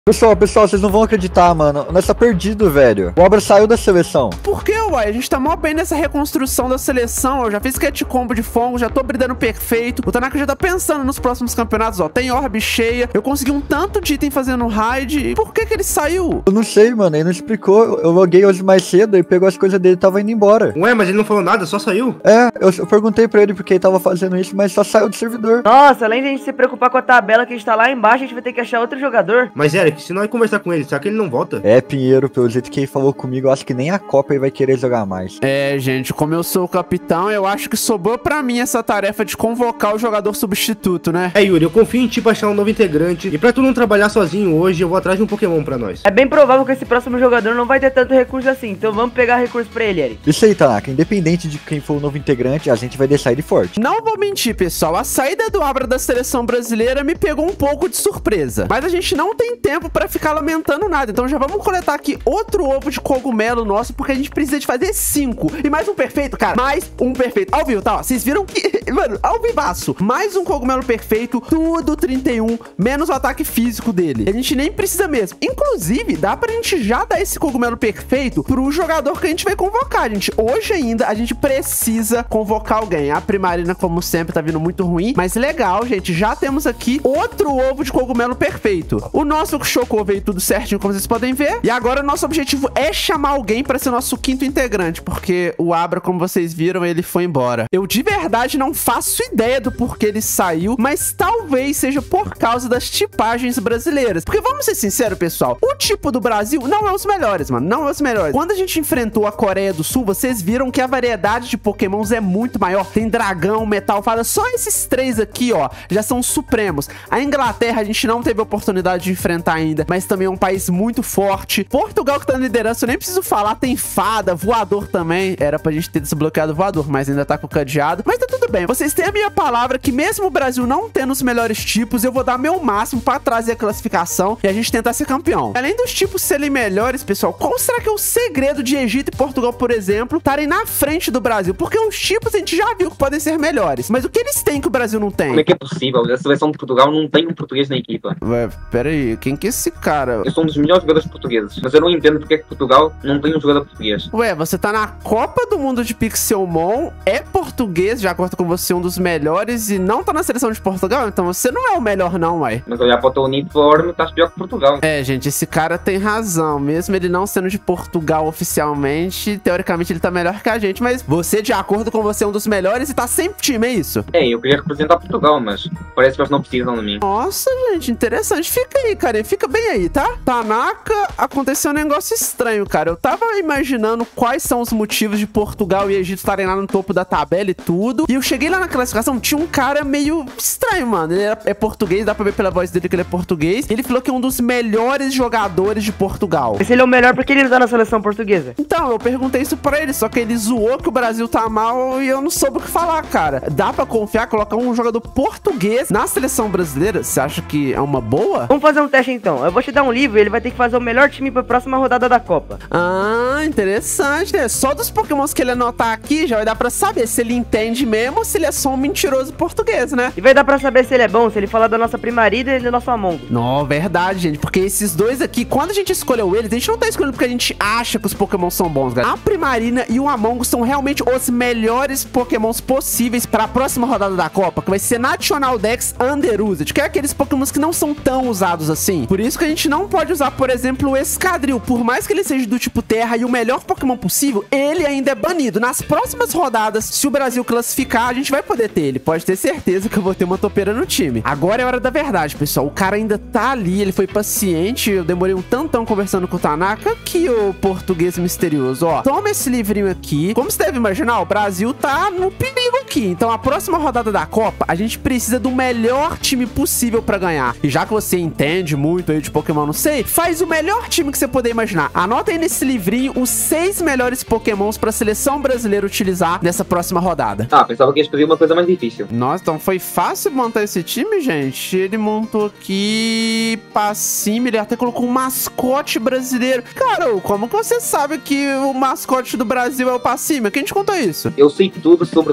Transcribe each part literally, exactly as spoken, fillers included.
Pessoal, pessoal, vocês não vão acreditar, mano. Nós tá perdido, velho. O Abra saiu da seleção. Por que, uai? A gente tá mó bem nessa reconstrução da seleção. Eu já fiz cat combo de fongo, já tô bridando perfeito. O Tanaka já tá pensando nos próximos campeonatos, ó. Tem orb cheia. Eu consegui um tanto de item fazendo raid. Por que que ele saiu? Eu não sei, mano. Ele não explicou. Eu loguei hoje mais cedo e pegou as coisas dele e tava indo embora. Ué, mas ele não falou nada, só saiu? É, eu, eu perguntei pra ele porque ele tava fazendo isso, mas só saiu do servidor. Nossa, além de a gente se preocupar com a tabela que a gente tá lá embaixo, a gente vai ter que achar outro jogador. Mas, Eric, se nós conversar com ele, será que ele não volta? É, Pinheiro, pelo jeito que ele falou comigo, eu acho que nem a Copa ele vai querer jogar mais. É, gente, como eu sou o capitão, eu acho que sobrou pra mim essa tarefa de convocar o jogador substituto, né? É, Yuri, eu confio em ti pra achar um novo integrante. E pra tu não trabalhar sozinho hoje, eu vou atrás de um Pokémon pra nós. É bem provável que esse próximo jogador não vai ter tanto recurso assim, então vamos pegar recurso pra ele, Eric. Isso aí, Tanaka. Independente de quem for o novo integrante, a gente vai deixar ele forte. Não vou mentir, pessoal. A saída do Abra da seleção brasileira me pegou um pouco de surpresa. Mas a gente não tem tempo pra ficar lamentando nada. Então já vamos coletar aqui outro ovo de cogumelo nosso, porque a gente precisa de fazer cinco. E mais um perfeito, cara. Mais um perfeito. Ao vivo, tá? Ó, vocês viram que... Mano, ao vivaço. Mais um cogumelo perfeito. Tudo trinta e um. Menos o ataque físico dele. A gente nem precisa mesmo. Inclusive, dá pra gente já dar esse cogumelo perfeito pro jogador que a gente vai convocar, gente. Hoje ainda, a gente precisa convocar alguém. A Primarina, como sempre, tá vindo muito ruim. Mas legal, gente. Já temos aqui outro ovo de cogumelo perfeito. O nosso Chocou veio tudo certinho, como vocês podem ver. E agora o nosso objetivo é chamar alguém pra ser nosso quinto integrante, porque o Abra, como vocês viram, ele foi embora. Eu de verdade não faço ideia do porquê ele saiu, mas talvez seja por causa das tipagens brasileiras. Porque vamos ser sinceros, pessoal, o tipo do Brasil não é os melhores, mano. Não é os melhores. Quando a gente enfrentou a Coreia do Sul, vocês viram que a variedade de pokémons é muito maior. Tem dragão, metal, fada. Só esses três aqui, ó, já são supremos. A Inglaterra a gente não teve a oportunidade de enfrentar ainda, mas também é um país muito forte. Portugal que tá na liderança, eu nem preciso falar, tem fada, voador também. Era pra gente ter desbloqueado o voador, mas ainda tá com o cadeado. Mas tá tudo bem. Vocês têm a minha palavra que mesmo o Brasil não tendo os melhores tipos, eu vou dar meu máximo pra trazer a classificação e a gente tentar ser campeão. Além dos tipos serem melhores, pessoal, qual será que é o segredo de Egito e Portugal, por exemplo, estarem na frente do Brasil? Porque os tipos a gente já viu que podem ser melhores, mas o que eles têm que o Brasil não tem? Como é que é possível? A seleção de Portugal não tem um português na equipa. Ué, pera aí, quem que é esse cara? Eu sou um dos melhores jogadores portugueses, mas eu não entendo porque é que Portugal não tem um jogador português. Ué, você tá na Copa do Mundo de Pixelmon, é português, de acordo com você, um dos melhores, e não tá na seleção de Portugal? Então você não é o melhor não, ué. Mas olhar para o teu uniforme, estás pior que Portugal. É, gente, esse cara tem razão. Mesmo ele não sendo de Portugal oficialmente, teoricamente ele tá melhor que a gente, mas você, de acordo com você, é um dos melhores e tá sempre time, é isso? É, eu queria representar Portugal, mas parece que eles não precisam de mim. Nossa, gente, interessante. Fica aí, cara, fica bem aí, tá? Tanaka, aconteceu um negócio estranho, cara. Eu tava imaginando quais são os motivos de Portugal e Egito estarem lá no topo da tabela e tudo. E eu cheguei lá na classificação, tinha um cara meio estranho, mano. Ele é português, dá pra ver pela voz dele que ele é português. Ele falou que é um dos melhores jogadores de Portugal. Esse ele é o melhor porque ele tá na seleção portuguesa. Então, eu perguntei isso pra ele, só que ele zoou que o Brasil tá mal e eu não soube o que falar, cara. Dá pra confiar, colocar um jogador português na seleção brasileira? Você acha que é uma boa? Vamos fazer um teste então. Eu vou te dar um livro e ele vai ter que fazer o melhor time pra próxima rodada da Copa. Ah, interessante, né? Só dos pokémons que ele anotar aqui já vai dar pra saber se ele entende mesmo ou se ele é só um mentiroso português, né? E vai dar pra saber se ele é bom, se ele falar da nossa Primarina e do nosso Among. Não, verdade, gente. Porque esses dois aqui, quando a gente escolheu eles, a gente não tá escolhendo porque a gente acha que os pokémons são bons, galera. A Primarina e o Among são realmente os melhores pokémons possíveis pra próxima rodada da Copa, que vai ser National Dex Underused, que é aqueles pokémons que não são tão usados assim. Por isso que a gente não pode usar, por exemplo, o Escadril. Por mais que ele seja do tipo Terra e o melhor Pokémon possível, ele ainda é banido. Nas próximas rodadas, se o Brasil classificar, a gente vai poder ter ele. Pode ter certeza que eu vou ter uma topeira no time. Agora é hora da verdade, pessoal. O cara ainda tá ali, ele foi paciente. Eu demorei um tantão conversando com o Tanaka. Aqui, o português misterioso, ó. Toma esse livrinho aqui. Como você deve imaginar, o Brasil tá no perigo aqui. Então, a próxima rodada da Copa, a gente precisa do melhor time possível pra ganhar. E já que você entende muito aí de Pokémon, não sei, faz o melhor time que você puder imaginar. Anota aí nesse livrinho os seis melhores Pokémons pra seleção brasileira utilizar nessa próxima rodada. Ah, pensava que ias pedir uma coisa mais difícil. Nossa, então foi fácil montar esse time, gente. Ele montou aqui Passim, ele até colocou um mascote brasileiro. Cara, como que você sabe que o mascote do Brasil é o Passim? Quem te contou isso? Eu sei tudo sobre todas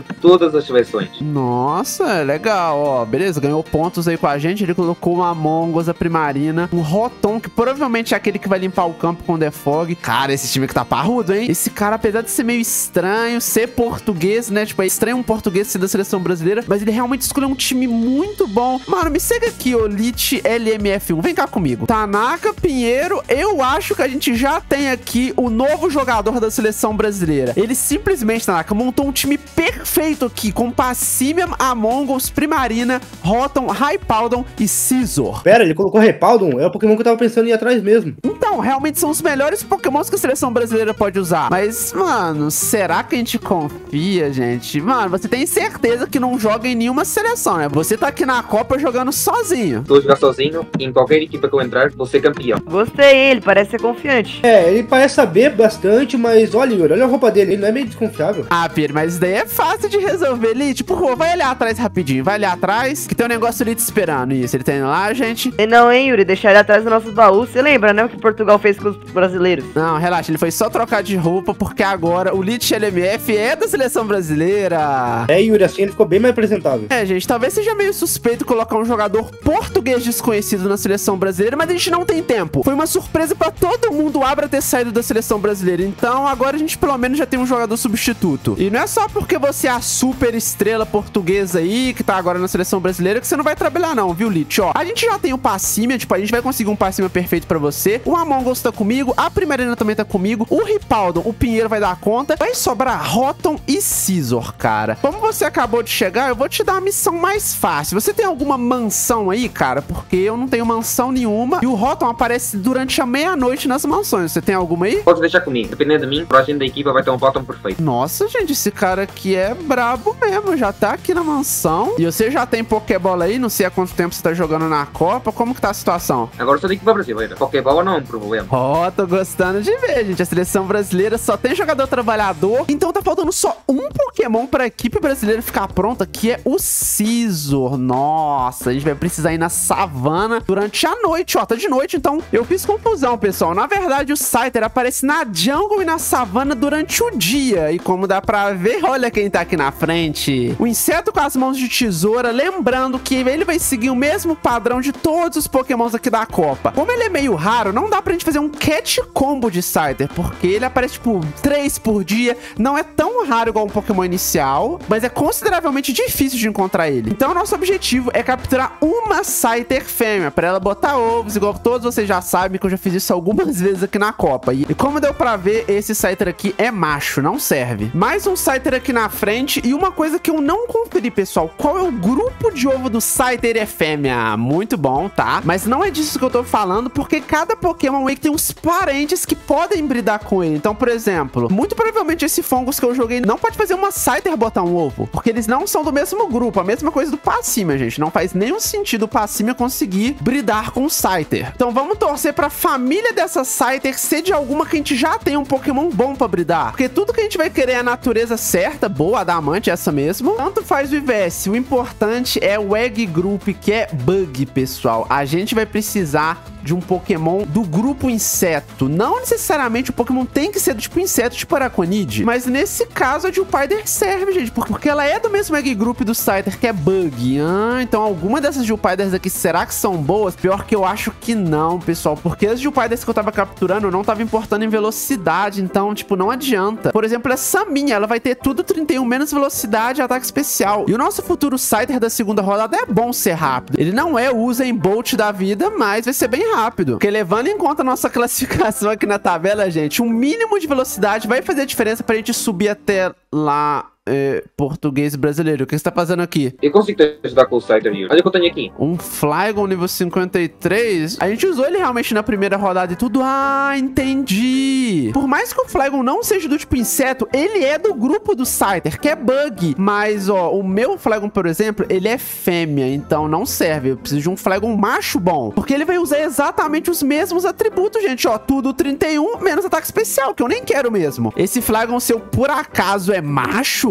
todas as seleções. Nossa, legal, ó. Beleza, ganhou pontos aí com a gente. Ele colocou uma Among Us, a Primarina, um Rotom, que provavelmente é aquele que vai limpar o campo com o Defog. Cara, esse time aqui tá parrudo, hein? Esse cara, apesar de ser meio estranho, ser português, né? Tipo, é estranho um português ser da seleção brasileira, mas ele realmente escolheu um time muito bom. Mano, me segue aqui, Olite L M F um. Vem cá comigo. Tanaka, Pinheiro, eu acho que a gente já tem aqui o novo jogador da seleção brasileira. Ele simplesmente, Tanaka, montou um time perfeito aqui, com Passimian, Among Us, Primarina, Rotom, Rhypowdon e Scizor. Pera, ele colocou Rhypowdon? É o Pokémon que eu tava pensando em ir atrás mesmo. Então, realmente são os melhores Pokémons que a seleção brasileira pode usar. Mas, mano, será que a gente confia, gente? Mano, você tem certeza que não joga em nenhuma seleção, né? Você tá aqui na Copa jogando sozinho. Se eu jogar sozinho, em qualquer equipe que eu entrar, vou ser campeão. Gostei, ele parece ser confiante. É, ele parece saber bastante, mas olha, Yuri, olha a roupa dele, ele não é meio desconfiável. Ah, Pierre, mas isso daí é fácil de resolver ali. Tipo, pô, vai ali atrás rapidinho, vai ali atrás, que tem um negócio ali te esperando. Isso, ele tá indo lá, gente. E não, hein, Yuri, deixar ele atrás dos nossos baús. Você lembra, né, o que Portugal fez com os brasileiros? Não, relaxa, ele foi só trocar de roupa, porque agora o Lich L M F é da seleção brasileira. É, Yuri, assim ele ficou bem mais apresentável. É, gente, talvez seja meio suspeito colocar um jogador português desconhecido na seleção brasileira, mas a gente não tem tempo. Foi uma surpresa pra todo mundo o Abra ter saído da seleção brasileira, então agora a gente pelo menos já tem um jogador substituto. E não é só porque você é a super estrela portuguesa aí, que tá agora na seleção brasileira, que você não vai trabalhar não, viu, Lich? Ó, a gente já tem o Passimian, tipo, a gente vai conseguir um Passimian perfeito pra você. O Among Us tá comigo, a Primarina também tá comigo, o Rhypowdon, o Pinheiro vai dar conta. Vai sobrar Rotom e Scizor, cara. Como você acabou de chegar, eu vou te dar a missão mais fácil. Você tem alguma mansão aí, cara? Porque eu não tenho mansão nenhuma. E o Rotom aparece durante a meia-noite nas mansões. Você tem alguma aí? Pode deixar comigo. Dependendo de mim, pra gente da equipe vai ter um Rotom perfeito. Nossa, gente, esse cara aqui é brabo mesmo. Já tá aqui na mansão. E você já tem Pokébola aí? Não sei há quanto tempo você tá jogando na Copa. Como que tá a situação? Agora eu sou da equipe brasileira. Pokébola não é um problema. Ó, oh, tô gostando de ver, gente. A seleção brasileira só tem jogador trabalhador. Então tá faltando só um Pokémon pra equipe brasileira ficar pronta, que é o Scizor. Nossa, a gente vai precisar ir na savana durante a noite, ó. Tá de noite, então eu fiz confusão, pessoal. Na verdade, o Scyther aparece na jungle e na savana durante o dia. E como dá pra ver, olha quem tá aqui na frente. O inseto com as mãos de tesoura, lembrando que ele vai seguir o mesmo padrão de todos os Pokémons aqui da Copa. Como ele é meio raro, não dá pra gente fazer um catch combo de Scyther, porque ele aparece, tipo, três por dia. Não é tão raro igual um Pokémon inicial, mas é consideravelmente difícil de encontrar ele. Então, nosso objetivo é capturar uma Scyther fêmea, pra ela botar ovos, igual todos vocês já sabem, que eu já fiz isso algumas vezes aqui na Copa. E como deu pra ver, esse Scyther aqui é macho, não serve. Mais um Scyther aqui na frente, e uma coisa que eu não conferi, pessoal, qual é o grupo de ovo do Scyther é fêmea? Muito bom, tá? Mas não é disso que eu tô falando, porque cada Pokémon aí tem uns parentes que podem bridar com ele. Então, por exemplo, muito provavelmente esse Fungus que eu joguei não pode fazer uma Scyther botar um ovo, porque eles não são do mesmo grupo. A mesma coisa do Passimian, gente. Não faz nenhum sentido o Passimian conseguir bridar com o Scyther. Então vamos torcer pra família dessa Scyther ser de alguma que a gente já tem um Pokémon bom pra bridar, porque tudo que a gente vai querer é a natureza certa, boa, a Adamante, essa mesmo. Tanto faz o I V S. O importante é o Egg Group, que é Bug, pessoal. A gente vai precisar de um Pokémon do grupo inseto. Não necessariamente o Pokémon tem que ser do tipo inseto, tipo Araquanid, mas nesse caso a Jupiler serve, gente, porque ela é do mesmo Egg Group do Scyther, que é Bug. Ah, então alguma dessas Jupilers aqui, será que são boas? Pior que eu acho que não, pessoal, porque as Jupilers que eu tava capturando não tava importando em velocidade, então, tipo, não adianta. Por exemplo, essa minha, ela vai ter tudo trinta e um menos velocidade e ataque especial. E o nosso futuro Scyther da segunda rodada é bom ser rápido. Ele não é o Usain Bolt da vida, mas vai ser bem rápido. rápido. Porque levando em conta a nossa classificação aqui na tabela, gente, um mínimo de velocidade vai fazer a diferença pra gente subir até lá. É, português brasileiro. O que você tá fazendo aqui? Eu consigo te ajudar com o Scyther aí. Olha o que eu tenho aqui. Um Flygon nível cinquenta e três. A gente usou ele realmente na primeira rodada e tudo. Ah, entendi. Por mais que o Flygon não seja do tipo inseto, ele é do grupo do Scyther, que é Bug. Mas, ó, o meu Flygon, por exemplo, ele é fêmea, então não serve. Eu preciso de um Flygon macho bom, porque ele vai usar exatamente os mesmos atributos, gente. Ó, tudo trinta e um, menos ataque especial, que eu nem quero mesmo. Esse Flygon, se eu por acaso é macho,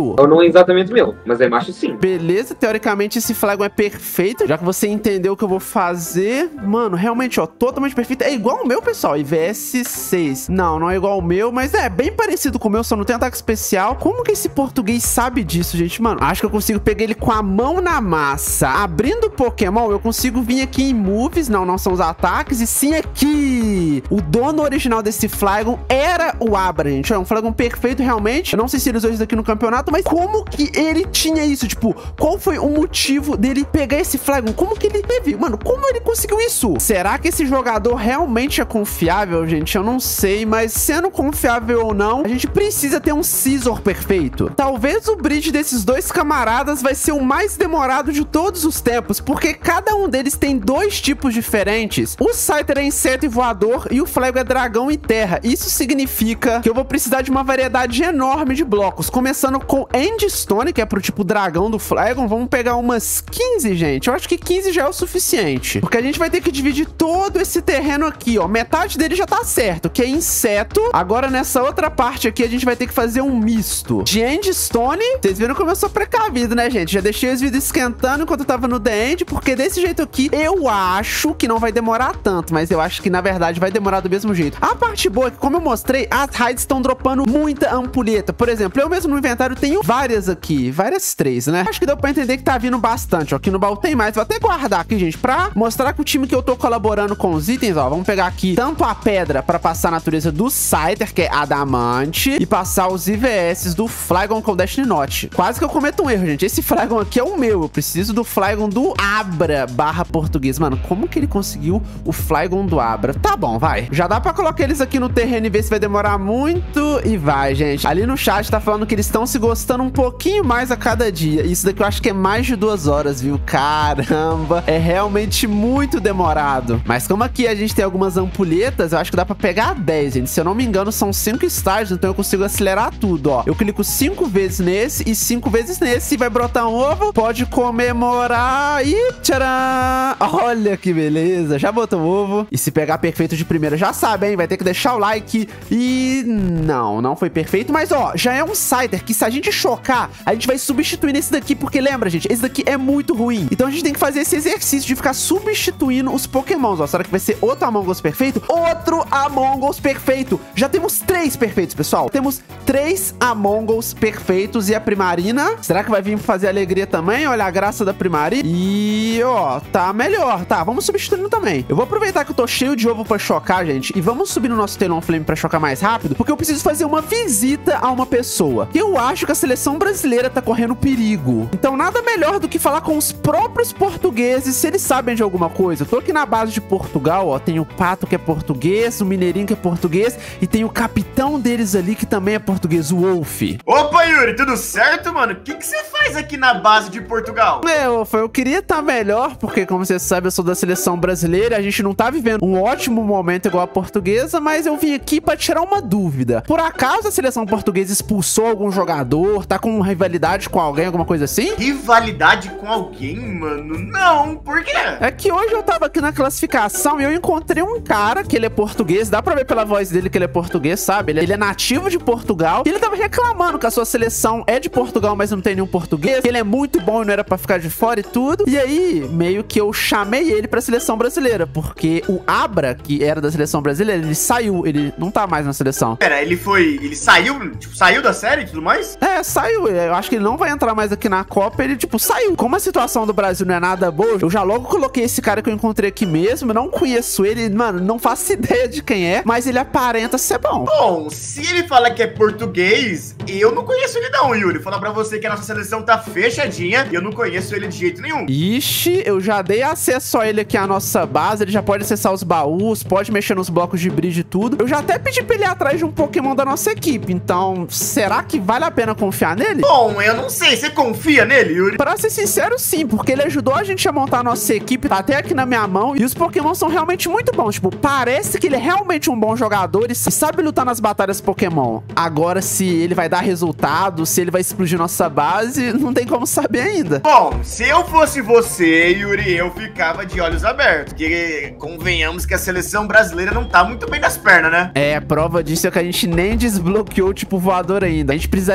macho? Eu não é exatamente meu, mas é macho sim. Beleza, teoricamente esse Flygon é perfeito. Já que você entendeu o que eu vou fazer. Mano, realmente, ó, totalmente perfeito. É igual o meu, pessoal, I V S seis. Não, não é igual o meu, mas é bem parecido com o meu, só não tem ataque especial. Como que esse português sabe disso, gente? Mano, acho que eu consigo pegar ele com a mão na massa. Abrindo o Pokémon, eu consigo vir aqui em Moves. Não, não são os ataques, e sim aqui. O dono original desse Flygon era o Abra, gente. É um Flygon perfeito, realmente. Eu não sei se ele usou isso daqui no campeonato, mas como que ele tinha isso? Tipo, qual foi o motivo dele pegar esse Flygon? Como que ele teve? Mano, como ele conseguiu isso? Será que esse jogador realmente é confiável, gente? Eu não sei, mas sendo confiável ou não, a gente precisa ter um Scizor perfeito. Talvez o bridge desses dois camaradas vai ser o mais demorado de todos os tempos, porque cada um deles tem dois tipos diferentes. O Scyther é inseto e voador, e o Flygon é dragão e terra. Isso significa que eu vou precisar de uma variedade enorme de blocos, começando com Endstone, que é pro tipo dragão do Flygon. Vamos pegar umas quinze, gente. Eu acho que quinze já é o suficiente, porque a gente vai ter que dividir todo esse terreno aqui, ó. Metade dele já tá certo, que é inseto. Agora, nessa outra parte aqui, a gente vai ter que fazer um misto de Endstone. Vocês viram como eu sou precavido, né, gente? Já deixei os vidros esquentando enquanto eu tava no The End, porque desse jeito aqui, eu acho que não vai demorar tanto, mas eu acho que, na verdade, vai demorar do mesmo jeito. A parte boa é que, como eu mostrei, as raids estão dropando muita ampulheta. Por exemplo, eu mesmo no inventário tenho várias aqui, várias três, né? Acho que deu pra entender que tá vindo bastante, ó. Aqui no baú tem mais. Vou até guardar aqui, gente, pra mostrar que o time que eu tô colaborando com os itens, ó, vamos pegar aqui tanto a pedra pra passar a natureza do Scyther, que é adamante, e passar os I V S do Flygon com o Destiny Knot. Quase que eu cometo um erro, gente. Esse Flygon aqui é o meu. Eu preciso do Flygon do Abra barra português. Mano, como que ele conseguiu o Flygon do Abra? Tá bom, vai. Já dá pra colocar eles aqui no terreno e ver se vai demorar muito. E vai, gente. Ali no chat tá falando que eles estão se gostando um pouquinho mais a cada dia. Isso daqui eu acho que é mais de duas horas, viu? Caramba. É realmente muito demorado. Mas como aqui a gente tem algumas ampulhetas, eu acho que dá pra pegar dez, gente. Se eu não me engano, são cinco estágios, então eu consigo acelerar tudo, ó. Eu clico cinco vezes nesse e cinco vezes nesse. E vai brotar um ovo. Pode comemorar. E tcharam! Olha que beleza. Já botou o ovo. E se pegar perfeito de primeira, já sabe, hein? Vai ter que deixar o like. E não, não foi perfeito. Mas, ó, já é um Scyther que, se a gente chocar, a gente vai substituir nesse daqui. Porque lembra, gente, esse daqui é muito ruim. Então a gente tem que fazer esse exercício de ficar substituindo os Pokémons, ó. Será que vai ser outro Among Us perfeito? Outro Among Us perfeito. Já temos três perfeitos, pessoal. Temos três Among Us perfeitos. E a Primarina, será que vai vir fazer alegria também? Olha a graça da Primarina. E, ó, tá melhor. Tá, vamos substituindo também. Eu vou aproveitar que eu tô cheio de ovo pra chocar, gente, e vamos subir no nosso Talonflame pra chocar mais rápido, porque eu preciso fazer uma visita a uma pessoa. Eu acho que a seleção brasileira tá correndo perigo. Então nada melhor do que falar com os próprios portugueses, se eles sabem de alguma coisa. Eu tô aqui na base de Portugal, ó. Tem o Pato, que é português, o Mineirinho, que é português, e tem o capitão deles ali, que também é português, o Wolf. Opa, Yuri, tudo certo, mano? O que que você faz aqui na base de Portugal? É, Wolf, eu queria estar melhor, porque, como você sabe, eu sou da seleção brasileira, a gente não tá vivendo um ótimo momento igual a portuguesa, mas eu vim aqui pra tirar uma dúvida. Por acaso a seleção portuguesa expulsou algum jogador? Tá com rivalidade com alguém, alguma coisa assim? Rivalidade com alguém, mano? Não, por quê? É que hoje eu tava aqui na classificação e eu encontrei um cara que ele é português, dá pra ver pela voz dele que ele é português, sabe? Ele, ele é nativo de Portugal e ele tava reclamando que a sua seleção é de Portugal, mas não tem nenhum português, que ele é muito bom e não era pra ficar de fora e tudo. E aí, meio que eu chamei ele pra seleção brasileira, porque o Abra, que era da seleção brasileira, ele saiu, ele não tá mais na seleção. Pera, ele foi, ele saiu, tipo, saiu da série e tudo mais? É, saiu, eu acho que ele não vai entrar mais aqui na Copa, ele, tipo, saiu. Como a situação do Brasil não é nada boa, eu já logo coloquei esse cara que eu encontrei aqui mesmo, eu não conheço ele, mano, não faço ideia de quem é, mas ele aparenta ser bom. Bom, se ele fala que é português, eu não conheço ele não, Yuri. Falar pra você que a nossa seleção tá fechadinha e eu não conheço ele de jeito nenhum. Ixi, eu já dei acesso a ele aqui à nossa base, ele já pode acessar os baús, pode mexer nos blocos de bridge e tudo. Eu já até pedi pra ele ir atrás de um Pokémon da nossa equipe, então será que vale a pena confiar nele? Bom, eu não sei, você confia nele, Yuri? Pra ser sincero, sim, porque ele ajudou a gente a montar a nossa equipe, tá até aqui na minha mão, e os Pokémon são realmente muito bons, tipo, parece que ele é realmente um bom jogador e sabe lutar nas batalhas Pokémon. Agora, se ele vai dar resultado, se ele vai explodir nossa base, não tem como saber ainda. Bom, se eu fosse você, Yuri, eu ficava de olhos abertos, porque convenhamos que a seleção brasileira não tá muito bem das pernas, né? É, prova disso é que a gente nem desbloqueou, tipo, voador ainda. A gente precisaria de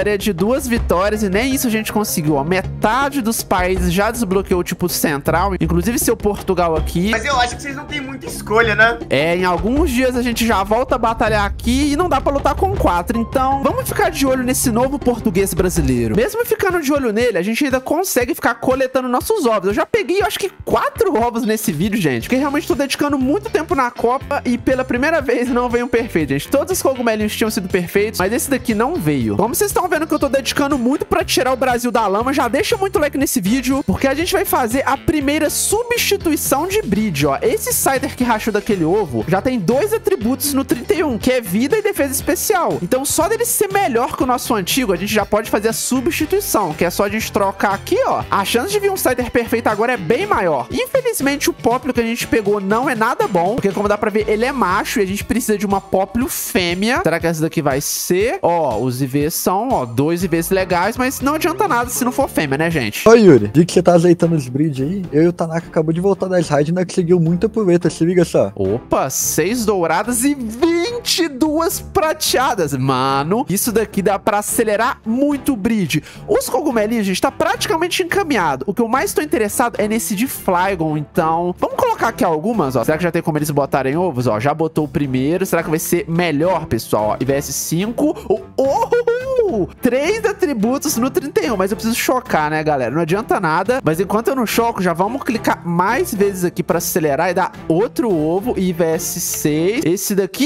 duas vitórias e nem isso a gente conseguiu, ó. Metade dos países já desbloqueou, tipo, o central, inclusive seu Portugal aqui. Mas eu acho que vocês não têm muita escolha, né? É, em alguns dias a gente já volta a batalhar aqui e não dá pra lutar com quatro. Então, vamos ficar de olho nesse novo português brasileiro. Mesmo ficando de olho nele, a gente ainda consegue ficar coletando nossos ovos. Eu já peguei, eu acho que quatro ovos nesse vídeo, gente, porque realmente tô dedicando muito tempo na Copa e pela primeira vez não veio um perfeito, gente. Todos os cogumelinhos tinham sido perfeitos, mas esse daqui não veio. Como vocês estão vendo que eu tô dedicando muito pra tirar o Brasil da lama, já deixa muito like nesse vídeo, porque a gente vai fazer a primeira substituição de breed, ó. Esse Scyther que rachou daquele ovo já tem dois atributos no trinta e um, que é vida e defesa especial. Então, só dele ser melhor que o nosso antigo, a gente já pode fazer a substituição, que é só a gente trocar aqui, ó. A chance de vir um Scyther perfeito agora é bem maior. Infelizmente, o Poplo que a gente pegou não é nada bom, porque como dá pra ver, ele é macho e a gente precisa de uma Poplo fêmea. Será que essa daqui vai ser? Ó, os I Vs são, ó, dois I Vs legais, mas não adianta nada se não for fêmea, né, gente? Ô, Yuri, de que você tá azeitando os breed aí, eu e o Tanaka acabou de voltar das raids e nós conseguiu muita pureta, se liga só. Opa, seis douradas e vinte e duas prateadas. Mano, isso daqui dá pra acelerar muito o breed. Os cogumelinhos, gente, tá praticamente encaminhado. O que eu mais tô interessado é nesse de Flygon, então... Vamos colocar aqui algumas, ó. Será que já tem como eles botarem ovos, ó? Já botou o primeiro. Será que vai ser melhor, pessoal? Ó, I V S cinco. Oh, oh, oh, três atributos no trinta e um, mas eu preciso chocar, né, galera? Não adianta nada. Mas enquanto eu não choco, já vamos clicar mais vezes aqui pra acelerar e dar outro ovo. I V S seis. Esse daqui...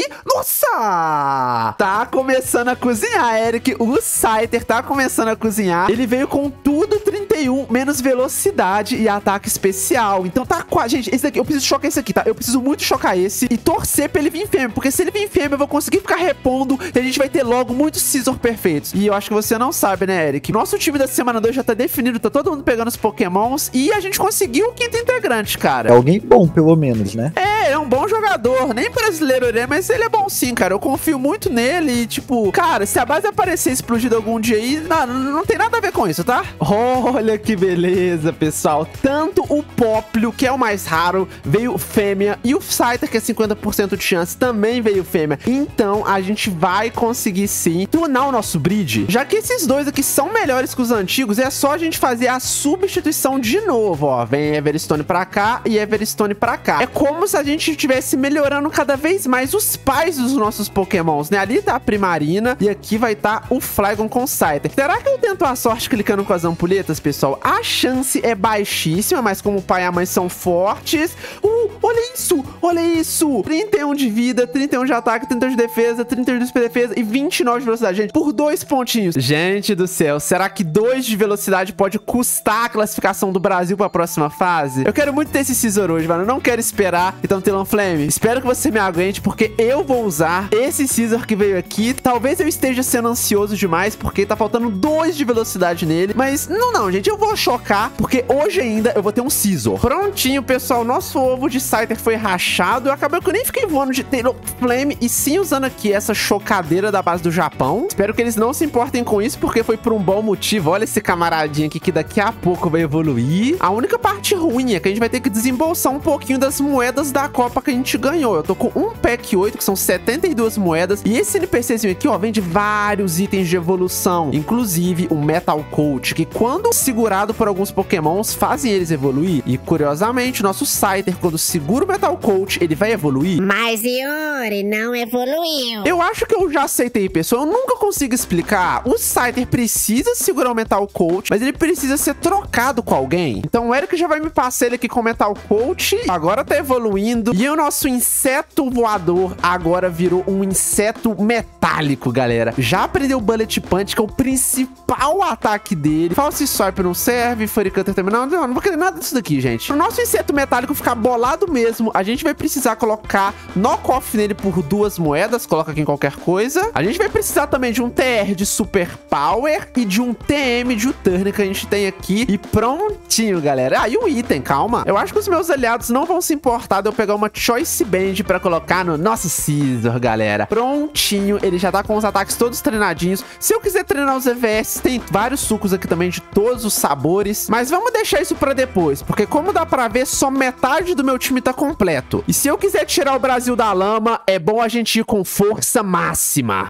Nossa! Tá começando a cozinhar, Eric. O Scyther tá começando a cozinhar. Ele veio com tudo trinta e um, menos velocidade e ataque especial. Então tá quase... Gente, esse daqui... Eu preciso chocar esse aqui, tá? Eu preciso muito chocar esse e torcer pra ele vir fêmea. Porque se ele vir fêmea, eu vou conseguir ficar repondo e a gente vai ter logo muitos Scizor perfeitos. E eu acho que você não sabe, né, Eric? Nosso time da semana dois já tá definido. Tá todo mundo pegando os pokémons e a gente conseguiu o quinto integrante, cara. É alguém bom, pelo menos, né? É, é um bom jogador. Nem brasileiro ele é, mas ele é bom sim, cara. Eu confio muito nele e, tipo... Cara, se a base aparecer explodida algum dia aí, não, não tem nada a ver com isso, tá? Olha que beleza, pessoal. Tanto o Poplo, que é o mais raro, veio fêmea. E o Scyther, que é cinquenta por cento de chance, também veio fêmea. Então, a gente vai conseguir, sim, tunar o nosso breed. Já que esses dois aqui são melhores que os antigos, é só a gente fazer a substituição de novo, ó. Vem Everstone pra cá e Everstone pra cá. É como se a gente estivesse melhorando cada vez mais os pais dos nossos pokémons, né? Ali tá a Primarina e aqui vai estar tá o Flygon com o Scyther. Será que eu tento a sorte clicando com as ampulhetas, pessoal? A chance é baixíssima, mas como o pai e a mãe são fortes... Uh, olha isso! Olha isso! trinta e um de vida, trinta e um de ataque, trinta e um de defesa, trinta e um de defesa e vinte e nove de velocidade, gente. Por dois pontinhos. Gente do céu, será que dois de velocidade pode custar a classificação do Brasil pra próxima fase? Eu quero muito ter esse Scizor hoje, mano. Eu não quero esperar. Então, Talonflame, espero que você me aguente, porque eu vou usar esse Scizor que veio aqui. Talvez eu esteja sendo ansioso demais, porque tá faltando dois de velocidade nele. Mas, não, não, gente. Eu vou chocar, porque hoje ainda eu vou ter um Scizor. Prontinho, pessoal. Nosso ovo de Scyther foi rachado. Eu acabei que eu nem fiquei voando de Talonflame, e sim usando aqui essa chocadeira da base do Japão. Espero que eles não se importem com isso, porque foi por um bom motivo. Olha esse camaradinho aqui, que daqui a pouco vai evoluir. A única parte ruim é que a gente vai ter que desembolsar um pouquinho das moedas da Copa que a gente ganhou. Eu tô com um pack oito, que são setenta e duas moedas. E esse NPCzinho aqui, ó, vende vários itens de evolução. Inclusive, o Metal Coat, que quando segurado por alguns pokémons, fazem eles evoluir. E, curiosamente, o nosso Scyther, quando segura o Metal Coat, ele vai evoluir. Mas, Yuri, não evoluiu. Eu acho que eu já aceitei, pessoal. Eu nunca consigo explicar. O Scyther precisa segurar o Metal Coat, mas ele precisa ser trocado com alguém. Então, o Eric já vai me passar ele aqui com o Metal Coat. Agora tá evoluindo. E o nosso inseto voador agora virou um inseto metálico, galera. Já aprendeu o Bullet Punch, que é o principal ataque dele. False Swipe não serve. Furry Cutter também não. Não, não vou querer nada disso daqui, gente. Pro nosso inseto metálico ficar bolado mesmo, a gente vai precisar colocar knock-off nele por duas moedas. Coloca aqui em qualquer coisa. A gente vai precisar também de um T R de Super Power e de um T M de U-Turn que a gente tem aqui. E prontinho, galera. Ah, e o item, calma. Eu acho que os meus aliados não vão se importar de eu pegar uma Choice Band pra colocar no nosso Scizor, galera. Prontinho. Ele já tá com os ataques todos treinadinhos. Se eu quiser treinar os E V S, tem vários sucos aqui também de todos os sabores. Mas vamos deixar isso pra depois, porque como dá pra ver, só metade do meu time tá completo. E se eu quiser tirar o Brasil da lama, é bom a gente ir com força máxima.